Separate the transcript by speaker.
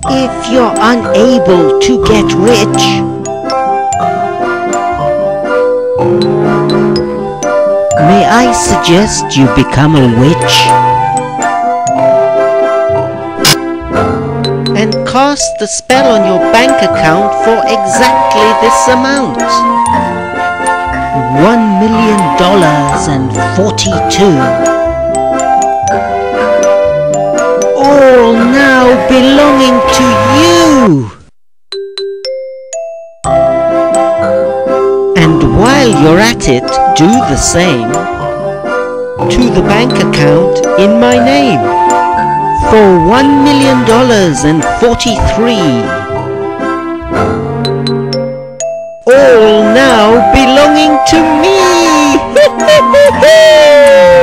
Speaker 1: If you're unable to get rich, may I suggest you become a witch and cast the spell on your bank account for exactly this amount. $1,000,042. All now belonging to you. And while you're at it, do the same to the bank account in my name for $1,000,043. All now belonging to me.